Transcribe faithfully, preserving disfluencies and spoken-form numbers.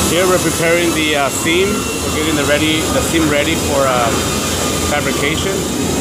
Here we're preparing the uh, seam. We're getting the ready, the seam ready for uh, fabrication.